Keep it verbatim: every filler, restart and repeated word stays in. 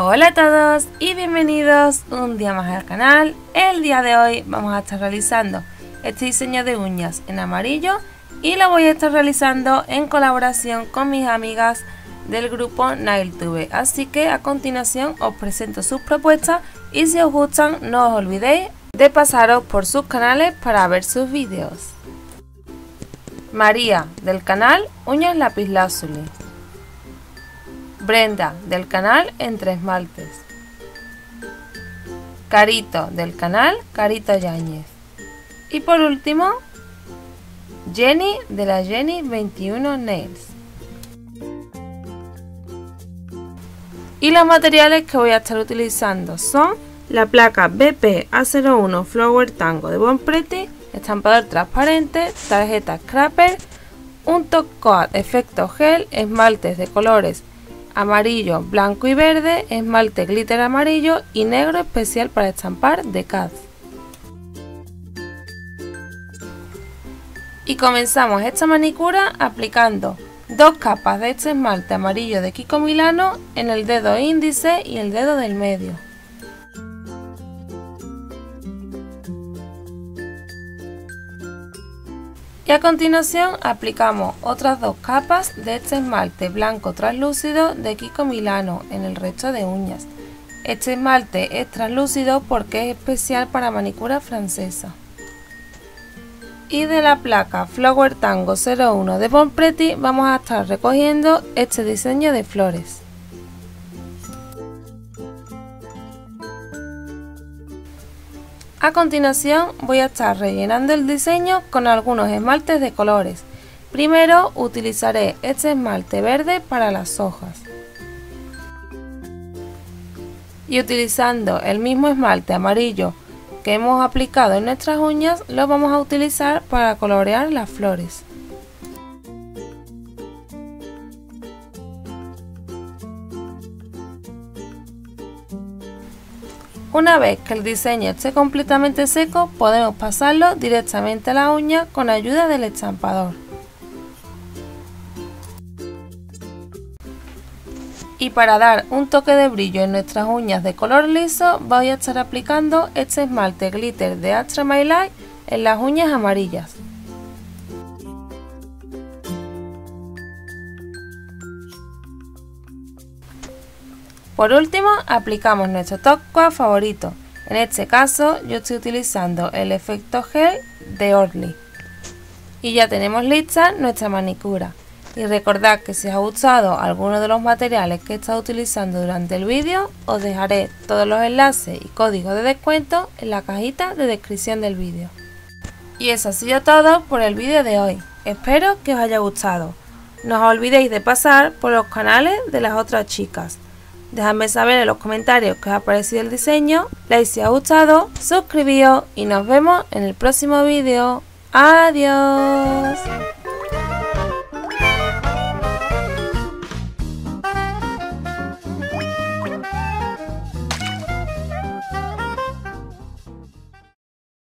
Hola a todos y bienvenidos un día más al canal. El día de hoy vamos a estar realizando este diseño de uñas en amarillo y lo voy a estar realizando en colaboración con mis amigas del grupo Nailtube. Así que a continuación os presento sus propuestas y si os gustan no os olvidéis de pasaros por sus canales para ver sus vídeos. María del canal Uñas Lapislázuli. Brenda del canal Entre Esmaltes. Carito del canal Carito Yáñez. Y por último, Jenny de la Jenny veintiuno Nails. Y los materiales que voy a estar utilizando son la placa B P A cero uno Flower Tango de Bon Pretty, estampador transparente, tarjeta scrapper, un top coat efecto gel, esmaltes de colores amarillo, blanco y verde, esmalte glitter amarillo y negro especial para estampar de C A D. Y comenzamos esta manicura aplicando dos capas de este esmalte amarillo de Kiko Milano en el dedo índice y el dedo del medio. Y a continuación aplicamos otras dos capas de este esmalte blanco translúcido de Kiko Milano en el resto de uñas. Este esmalte es translúcido porque es especial para manicura francesa. Y de la placa Flower Tango cero uno de Bon Pretty vamos a estar recogiendo este diseño de flores. A continuación voy a estar rellenando el diseño con algunos esmaltes de colores. Primero utilizaré este esmalte verde para las hojas. Y utilizando el mismo esmalte amarillo que hemos aplicado en nuestras uñas, lo vamos a utilizar para colorear las flores. Una vez que el diseño esté completamente seco, podemos pasarlo directamente a la uña con ayuda del estampador. Y para dar un toque de brillo en nuestras uñas de color liso, voy a estar aplicando este esmalte glitter de Astra My Life en las uñas amarillas. Por último, aplicamos nuestro top coat favorito. En este caso, yo estoy utilizando el efecto gel de Orly. Y ya tenemos lista nuestra manicura. Y recordad que si os ha gustado alguno de los materiales que he estado utilizando durante el vídeo, os dejaré todos los enlaces y códigos de descuento en la cajita de descripción del vídeo. Y eso ha sido todo por el vídeo de hoy. Espero que os haya gustado. No os olvidéis de pasar por los canales de las otras chicas. Dejadme saber en los comentarios qué os ha parecido el diseño, like si os ha gustado, suscribíos y nos vemos en el próximo vídeo. ¡Adiós!